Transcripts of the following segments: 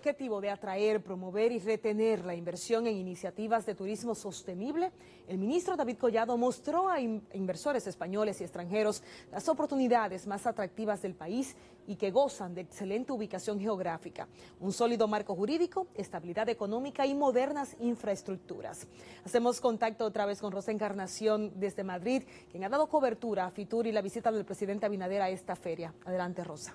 Objetivo de atraer, promover y retener la inversión en iniciativas de turismo sostenible, el ministro David Collado mostró a inversores españoles y extranjeros las oportunidades más atractivas del país y que gozan de excelente ubicación geográfica, un sólido marco jurídico, estabilidad económica y modernas infraestructuras. Hacemos contacto otra vez con Rosa Encarnación desde Madrid, quien ha dado cobertura a Fitur y la visita del presidente Abinader a esta feria. Adelante, Rosa.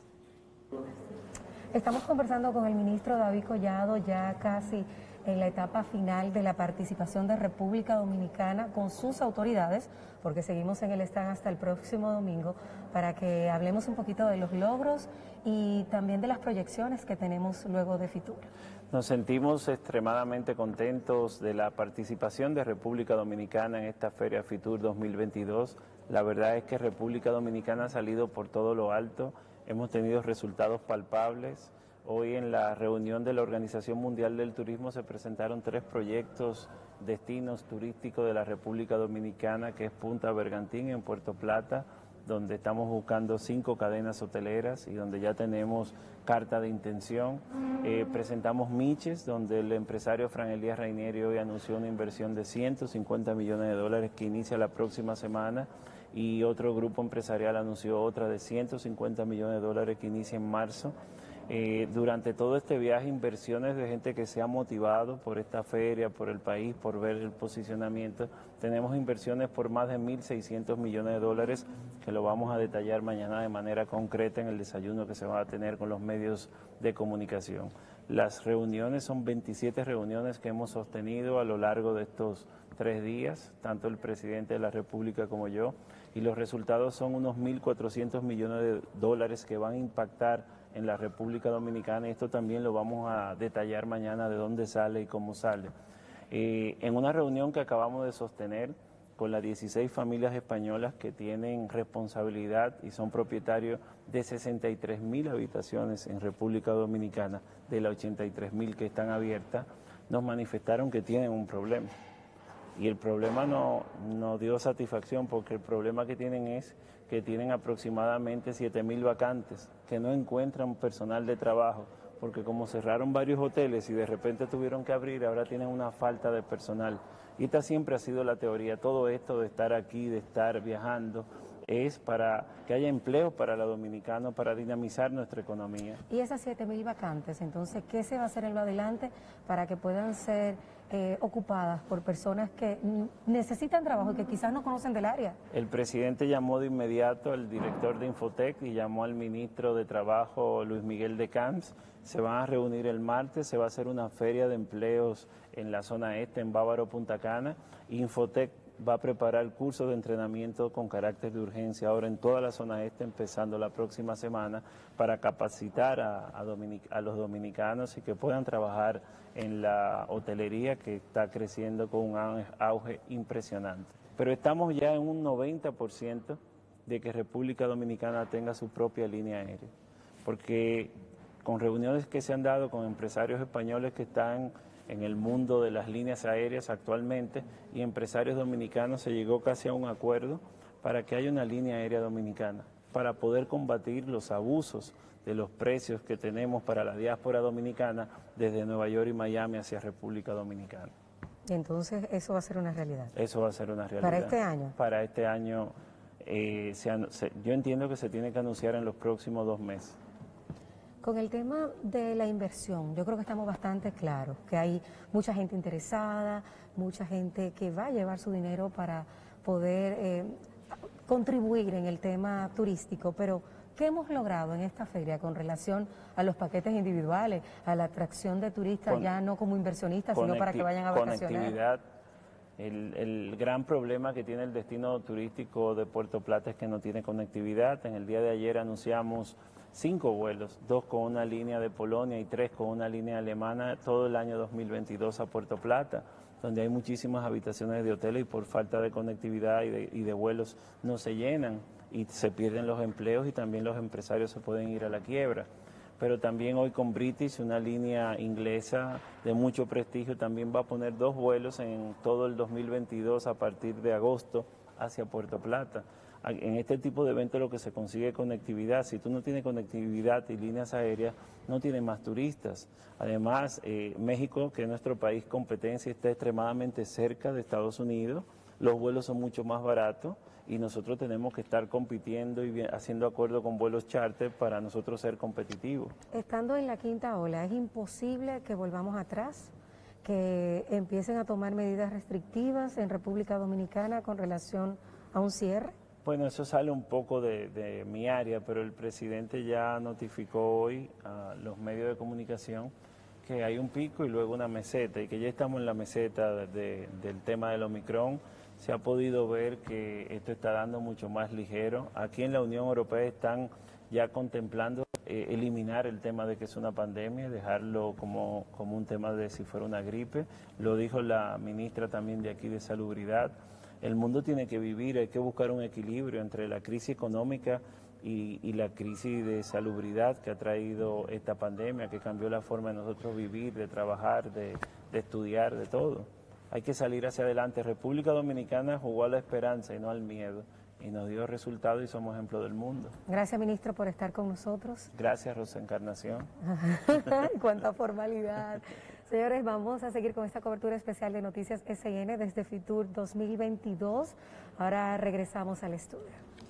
Estamos conversando con el ministro David Collado ya casi en la etapa final de la participación de República Dominicana con sus autoridades, porque seguimos en el stand hasta el próximo domingo, para que hablemos un poquito de los logros y también de las proyecciones que tenemos luego de Fitur. Nos sentimos extremadamente contentos de la participación de República Dominicana en esta Feria Fitur 2022. La verdad es que República Dominicana ha salido por todo lo alto. Hemos tenido resultados palpables. Hoy en la reunión de la Organización Mundial del Turismo se presentaron 3 proyectos, destinos turísticos de la República Dominicana, que es Punta Bergantín en Puerto Plata, donde estamos buscando 5 cadenas hoteleras y donde ya tenemos carta de intención. Presentamos Miches, donde el empresario Fran Elías Rainieri hoy anunció una inversión de $150 millones que inicia la próxima semana, y otro grupo empresarial anunció otra de $150 millones que inicia en marzo. Durante todo este viaje, inversiones de gente que se ha motivado por esta feria, por el país, por ver el posicionamiento. Tenemos inversiones por más de $1.600 millones, que lo vamos a detallar mañana de manera concreta en el desayuno que se va a tener con los medios de comunicación. Las reuniones son 27 reuniones que hemos sostenido a lo largo de estos 3 días, tanto el presidente de la República como yo, y los resultados son unos $1.400 millones que van a impactar en la República Dominicana, y esto también lo vamos a detallar mañana de dónde sale y cómo sale. En una reunión que acabamos de sostener con las 16 familias españolas que tienen responsabilidad y son propietarios de 63.000 habitaciones en República Dominicana, de las 83.000 que están abiertas, nos manifestaron que tienen un problema. Y el problema no dio satisfacción, porque el problema que tienen es que tienen aproximadamente 7.000 vacantes, que no encuentran personal de trabajo, porque como cerraron varios hoteles y de repente tuvieron que abrir, ahora tienen una falta de personal. Y esta siempre ha sido la teoría. Todo esto de estar aquí, de estar viajando, es para que haya empleo para los dominicanos, para dinamizar nuestra economía. Y esas 7.000 vacantes, entonces, ¿qué se va a hacer en lo adelante para que puedan ser ocupadas por personas que necesitan trabajo y que quizás no conocen del área? El presidente llamó de inmediato al director de Infotec y llamó al ministro de Trabajo, Luis Miguel de Camps. Se van a reunir el martes, se va a hacer una feria de empleos en la zona este, en Bávaro, Punta Cana. Infotec va a preparar cursos de entrenamiento con carácter de urgencia ahora en toda la zona este, empezando la próxima semana, para capacitar a los dominicanos y que puedan trabajar en la hotelería, que está creciendo con un auge impresionante. Pero estamos ya en un 90% de que República Dominicana tenga su propia línea aérea, porque con reuniones que se han dado con empresarios españoles que están en el mundo de las líneas aéreas actualmente y empresarios dominicanos, se llegó casi a un acuerdo para que haya una línea aérea dominicana, para poder combatir los abusos de los precios que tenemos para la diáspora dominicana desde Nueva York y Miami hacia República Dominicana. Y entonces eso va a ser una realidad. Eso va a ser una realidad. ¿Para este año? Para este año, yo entiendo que se tiene que anunciar en los próximos 2 meses. Con el tema de la inversión, yo creo que estamos bastante claros, que hay mucha gente interesada, mucha gente que va a llevar su dinero para poder contribuir en el tema turístico, pero ¿qué hemos logrado en esta feria con relación a los paquetes individuales, a la atracción de turistas ya no como inversionistas, sino para que vayan a vacacionar? Conectividad. El gran problema que tiene el destino turístico de Puerto Plata es que no tiene conectividad. En el día de ayer anunciamos 5 vuelos, 2 con una línea de Polonia y 3 con una línea alemana, todo el año 2022 a Puerto Plata, donde hay muchísimas habitaciones de hoteles y por falta de conectividad y de vuelos no se llenan y se pierden los empleos y también los empresarios se pueden ir a la quiebra. Pero también hoy con British, una línea inglesa de mucho prestigio, también va a poner 2 vuelos en todo el 2022 a partir de agosto hacia Puerto Plata. En este tipo de eventos lo que se consigue es conectividad. Si tú no tienes conectividad y líneas aéreas, no tienes más turistas. Además, México, que es nuestro país competencia, está extremadamente cerca de Estados Unidos, los vuelos son mucho más baratos y nosotros tenemos que estar compitiendo y haciendo acuerdos con vuelos charter para nosotros ser competitivos. Estando en la quinta ola, ¿es imposible que volvamos atrás, que empiecen a tomar medidas restrictivas en República Dominicana con relación a un cierre? Bueno, eso sale un poco de mi área, pero el presidente ya notificó hoy a los medios de comunicación que hay un pico y luego una meseta y que ya estamos en la meseta del tema del Omicron. Se ha podido ver que esto está dando mucho más ligero. Aquí en la Unión Europea están ya contemplando eliminar el tema de que es una pandemia, dejarlo como un tema de si fuera una gripe. Lo dijo la ministra también de aquí de Salubridad. El mundo tiene que vivir, hay que buscar un equilibrio entre la crisis económica y la crisis de salubridad que ha traído esta pandemia, que cambió la forma de nosotros vivir, de trabajar, de estudiar, de todo. Hay que salir hacia adelante. República Dominicana jugó a la esperanza y no al miedo, y nos dio resultados y somos ejemplo del mundo. Gracias, ministro, por estar con nosotros. Gracias, Rosa Encarnación. Cuánta formalidad. Señores, vamos a seguir con esta cobertura especial de Noticias SN desde Fitur 2022. Ahora regresamos al estudio.